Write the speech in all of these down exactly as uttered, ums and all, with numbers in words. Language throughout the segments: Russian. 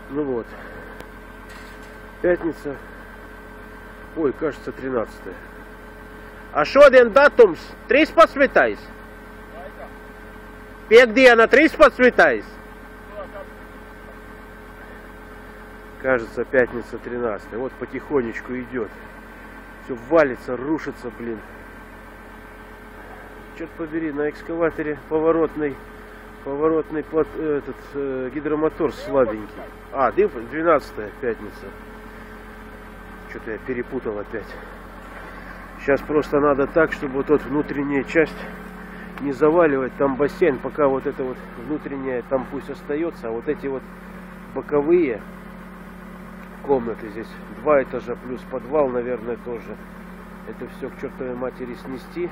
Ну вот. Пятница. Ой, кажется, тринадцатое. А что ден датумс? Трīs pasvitais? Пиekdiena трīs pasvitais? Кажется, пятница тринадцатое. Вот потихонечку идет. Все валится, рушится, блин. Черт побери, на экскаваторе поворотный, поворотный плат, этот э, гидромотор слабенький. А, двенадцатое, пятница. Что-то я перепутал опять. Сейчас просто надо так, чтобы вот эта внутренняя часть не заваливать. Там бассейн, пока вот это вот внутренняя там пусть остается, а вот эти вот боковые комнаты, здесь два этажа плюс подвал, наверное, тоже. Это все к чертовой матери снести.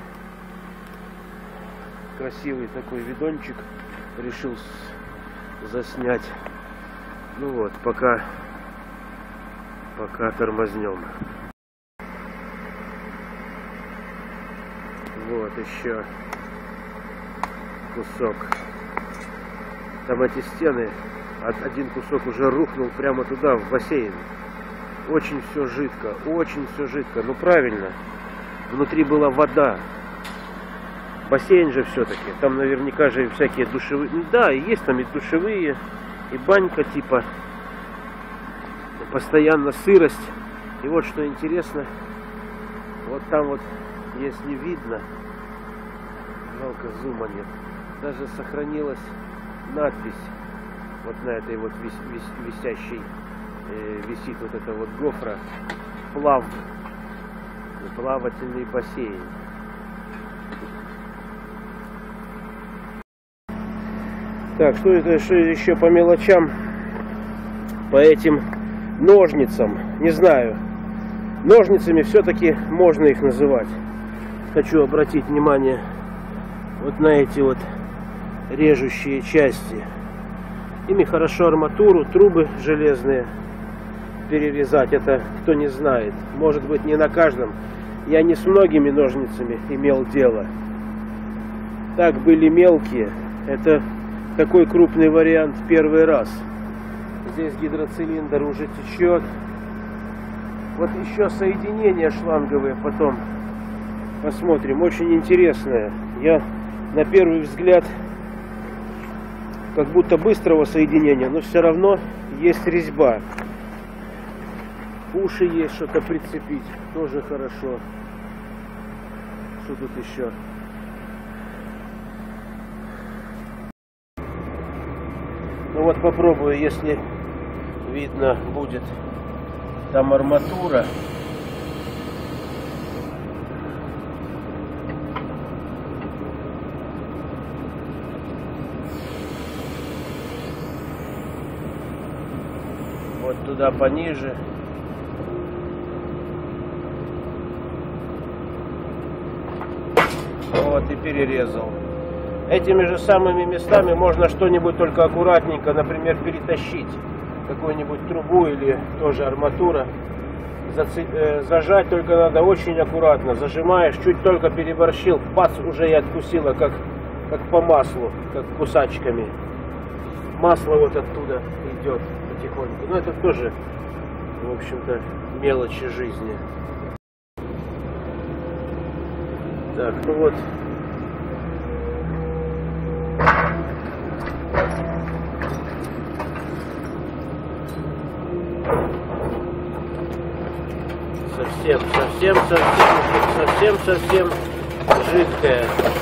Красивый такой видончик решил заснять. Ну вот, пока пока тормознем. Вот еще кусок. Там эти стены, один кусок уже рухнул прямо туда, в бассейн. Очень все жидко, очень все жидко. Ну правильно, внутри была вода. Бассейн же все-таки, там наверняка же всякие душевые. Да, и есть там и душевые, и банька типа. Постоянно сырость. И вот что интересно, вот там вот, если видно, жалко зума нет, даже сохранилась надпись вот на этой вот вис, вис, висящей, э, висит вот эта вот гофра, плав, плавательный бассейн. Так, что это, что еще по мелочам, по этим ножницам, не знаю, ножницами все-таки можно их называть. Хочу обратить внимание вот на эти вот режущие части. Ими хорошо арматуру, трубы железные перерезать, это кто не знает. Может быть, не на каждом. Я не с многими ножницами имел дело. Так, были мелкие. Это такой крупный вариант первый раз. Здесь гидроцилиндр уже течет. Вот еще соединения шланговые потом посмотрим. Очень интересное. Я на первый взгляд как будто быстрого соединения, но все равно есть резьба. Уши есть, что-то прицепить. Тоже хорошо. Что тут еще? Ну вот попробую, если видно будет, там арматура. Вот туда пониже. Вот и перерезал. Этими же самыми местами можно что-нибудь только аккуратненько, например, перетащить. Какую-нибудь трубу или тоже арматура. Заци... Э, зажать только надо очень аккуратно. Зажимаешь, чуть только переборщил, пац, уже и откусила, как, как по маслу, как кусачками. Масло вот оттуда идет потихоньку. Но это тоже, в общем-то, мелочи жизни. Так, ну вот. Совсем, совсем, совсем, совсем, совсем жидкая.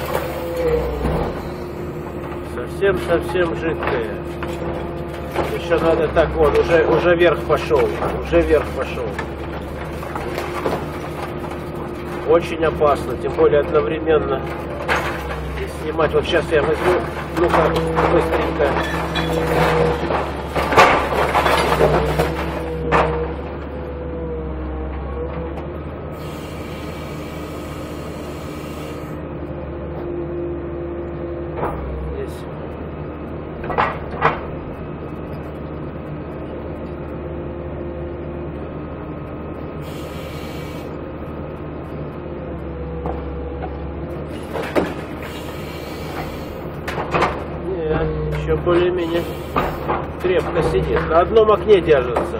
Совсем, совсем жидкая. Еще надо так, вон, уже, уже вверх пошел, уже вверх пошел. Очень опасно, тем более одновременно снимать. Вот сейчас я возьму, ну-ка, быстренько. Еще более-менее крепко сидит. На одном окне держится.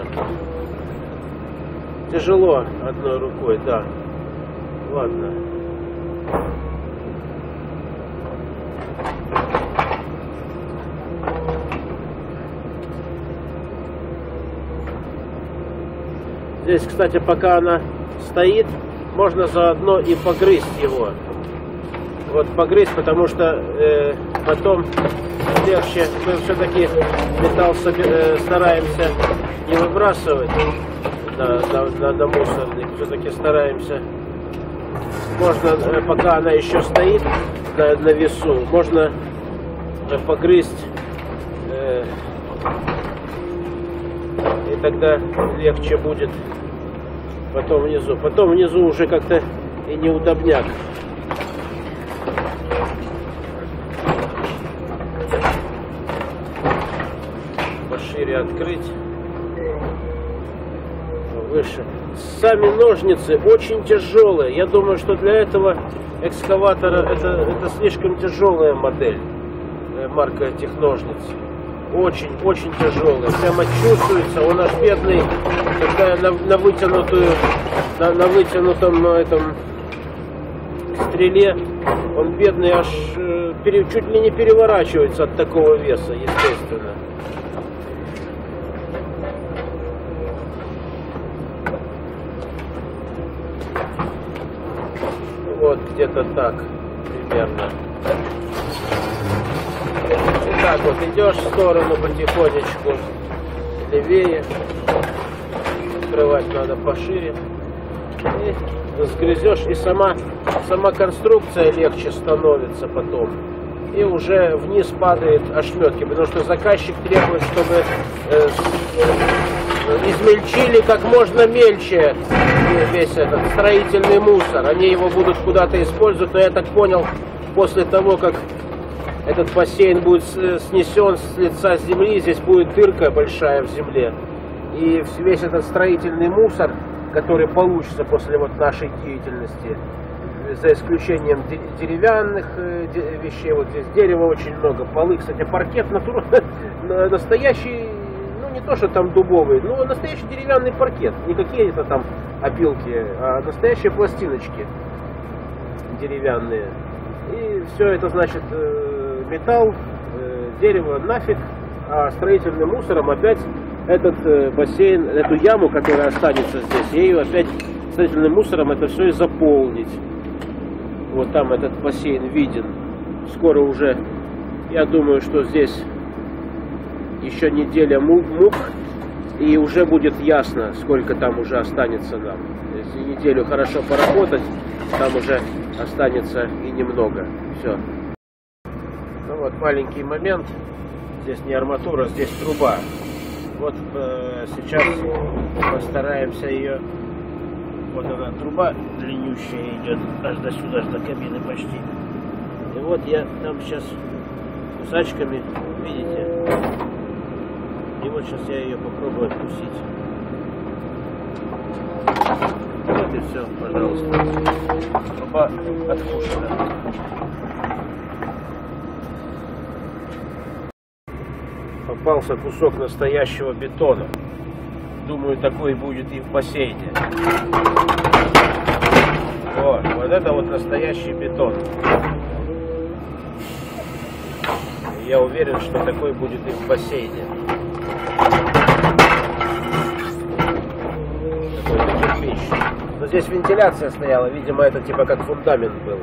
Тяжело одной рукой, да. Ладно. Здесь, кстати, пока она стоит, можно заодно и погрызть его. Вот погрызть, потому что э, потом легче. Мы все-таки металл э, стараемся не выбрасывать на, на, на, на мусорник. Все-таки стараемся. Можно, э, пока она еще стоит на, на весу, можно э, погрызть. Э, и тогда легче будет потом внизу. Потом внизу уже как-то и неудобняк. Пошире открыть. Выше. Сами ножницы очень тяжелые. Я думаю, что для этого экскаватора это, это слишком тяжелая модель. Марка этих ножниц. Очень-очень тяжелые. Прямо чувствуется. Он аж бедный, когда на, на вытянутую, на, на вытянутом этом стреле, он бедный аж э, пере, чуть ли не переворачивается от такого веса, естественно. Вот где-то так примерно. И так вот идешь в сторону потихонечку, левее. Открывать надо пошире. И сгрызешь, и сама, сама конструкция легче становится потом. И уже вниз падает ошметки, потому что заказчик требует, чтобы э, измельчили как можно мельче весь этот строительный мусор. Они его будут куда-то использовать, но я так понял, после того, как этот бассейн будет снесен с лица земли, здесь будет дырка большая в земле. И весь этот строительный мусор, который получится после вот нашей деятельности, за исключением деревянных вещей, вот здесь дерева очень много, полы, кстати, паркет натуральный, настоящий, ну не то, что там дубовый, но настоящий деревянный паркет, не какие-то там опилки, а настоящие пластиночки деревянные. И все это, значит, металл, дерево нафиг, а строительным мусором опять этот бассейн, эту яму, которая останется здесь, ею опять строительным мусором это все и заполнить. Вот там этот бассейн виден. Скоро уже, я думаю, что здесь еще неделя мук, и уже будет ясно, сколько там уже останется нам. Если неделю хорошо поработать, там уже останется и немного. Все. Ну вот маленький момент. Здесь не арматура, здесь труба. Вот э, сейчас постараемся ее. Вот она, труба длиннющая идет аж до сюда, аж до кабины почти. И вот я там сейчас кусачками, видите? И вот сейчас я ее попробую откусить. Вот и все, пожалуйста. Труба откушена. Попался кусок настоящего бетона. Думаю, такой будет и в бассейне. Вот, вот это вот настоящий бетон. Я уверен, что такой будет и в бассейне. Такой кирпич. Но здесь вентиляция стояла, видимо, это типа как фундамент был.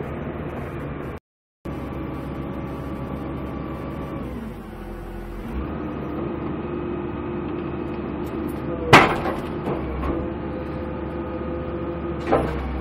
Thank you.